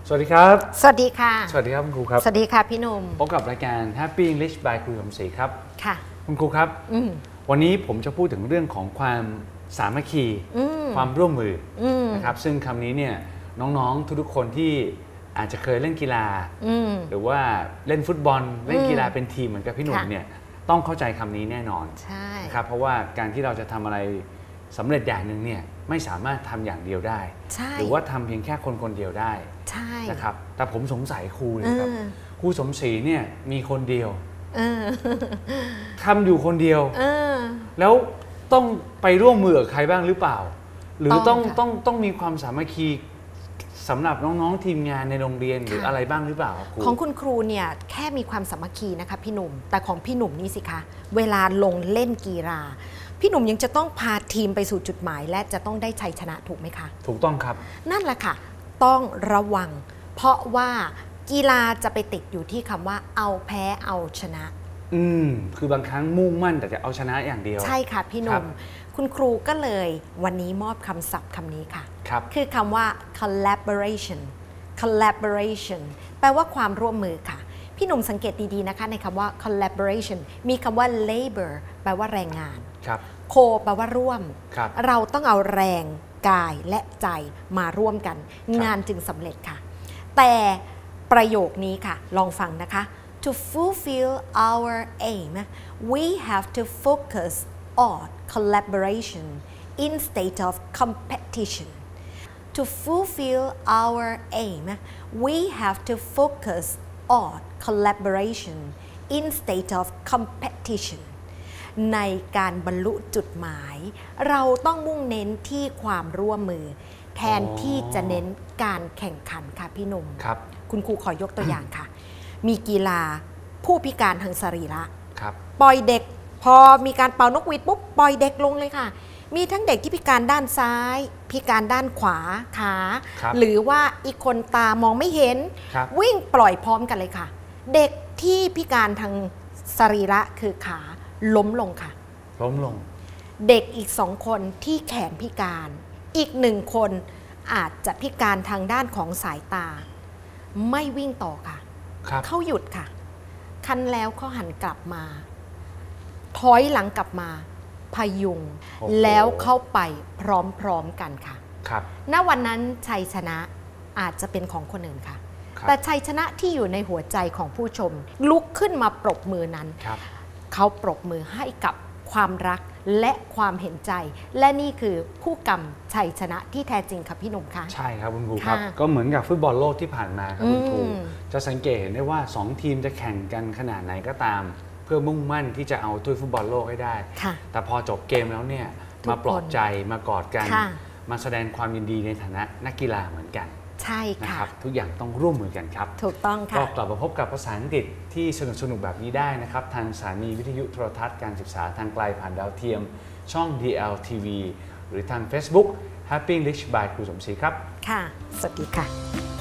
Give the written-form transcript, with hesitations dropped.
สวัสดีครับสวัสดีค่ะสวัสดีครับคุณครูครับสวัสดีค่ะพี่หนุ่มพบกับรายการ Happy English by ครูสมศรีครับค่ะคุณครูครับวันนี้ผมจะพูดถึงเรื่องของความสามัคคีความร่วมมือนะครับซึ่งคำนี้เนี่ยน้องๆทุกๆคนที่อาจจะเคยเล่นกีฬาหรือว่าเล่นฟุตบอลเล่นกีฬาเป็นทีมเหมือนกับพี่หนุ่มเนี่ยต้องเข้าใจคำนี้แน่นอนนะครับเพราะว่าการที่เราจะทำอะไรสำเร็จอย่างหนึ่งเนี่ยไม่สามารถทำอย่างเดียวได้หรือว่าทำเพียงแค่คนเดียวได้นะครับแต่ผมสงสัยครูเลยครับครูสมศรีเนี่ยมีคนเดียวทำอยู่คนเดียวแล้วต้องไปร่วมมือกับใครบ้างหรือเปล่าหรือต้องมีความสามัคคีสำหรับน้องๆทีมงานในโรงเรียนหรืออะไรบ้างหรือเปล่าของคุณครูเนี่ยแค่มีความสามัคคีนะคะพี่หนุ่มแต่ของพี่หนุ่มนี่สิคะเวลาลงเล่นกีฬาพี่หนุ่มยังจะต้องพาทีมไปสู่จุดหมายและจะต้องได้ชัยชนะถูกไหมคะถูกต้องครับนั่นแหละค่ะต้องระวังเพราะว่ากีฬาจะไปติดอยู่ที่คำว่าเอาแพ้เอาชนะคือบางครั้งมุ่งมั่นแต่จะเอาชนะอย่างเดียวใช่ค่ะพี่หนุ่มคุณครูก็เลยวันนี้มอบคำศัพท์คำนี้ค่ะคือคำว่า collaboration แปลว่าความร่วมมือค่ะพี่หนุ่มสังเกตดีๆนะคะในคำว่า collaboration มีคำว่า labor แปลว่าแรงงานco แปลว่าร่วมเราต้องเอาแรงกายและใจมาร่วมกันงานจึงสำเร็จค่ะแต่ประโยคนี้ค่ะลองฟังนะคะ to fulfill our aim we have to focus on collaboration instead of competition to fulfill our aim we have to focus on collaboration instead of competition ในการบรรลุจุดหมายเราต้องมุ่งเน้นที่ความร่วมมือแทนที่จะเน้นการแข่งขันค่ะพี่หนุ่มคุณครูขอยกตัวอย่างค่ะมีกีฬาผู้พิการทางสรีระปล่อยเด็กพอมีการเป่านกหวีดปุ๊บปล่อยเด็กลงเลยค่ะมีทั้งเด็กที่พิการด้านซ้ายพิการด้านขวาขาหรือว่าอีกคนตามองไม่เห็นวิ่งปล่อยพร้อมกันเลยค่ะเด็กที่พิการทางสรีระคือขาล้มลงค่ะล้มลงเด็กอีก2 คนที่แขนพิการอีก1 คนอาจจะพิการทางด้านของสายตาไม่วิ่งต่อค่ะเขาหยุดค่ะคันแล้วเขาหันกลับมาถอยหลังกลับมาพยุงแล้วเข้าไปพร้อมๆกันค่ะณวันนั้นชัยชนะอาจจะเป็นของคนอื่นค่ะแต่ชัยชนะที่อยู่ในหัวใจของผู้ชมลุกขึ้นมาปรบมือนั้นเขาปรบมือให้กับความรักและความเห็นใจและนี่คือผู้กำชัยชนะที่แท้จริงครับพี่หนุ่มคะใช่ครับคุณครูครับก็เหมือนกับฟุตบอลโลกที่ผ่านมาครับคุณครูจะสังเกตเห็นได้ว่า2 ทีมจะแข่งกันขนาดไหนก็ตามเพื่อมุ่งมั่นที่จะเอาถ้วยฟุตบอลโลกให้ได้แต่พอจบเกมแล้วเนี่ยมาปลอบใจมากอดกันมาแสดงความยินดีในฐานะนักกีฬาเหมือนกันใช่ค่ะทุกอย่างต้องร่วมมือกันครับถูกต้องค่ะก็กลับมาพบกับภาษาอังกฤษที่สนุกแบบนี้ได้นะครับทางสถานีวิทยุโทรทัศน์การศึกษาทางไกลผ่านดาวเทียมช่อง DLTV หรือทาง Facebook Happy English by ครูสมศรีครับค่ะสวัสดีค่ะ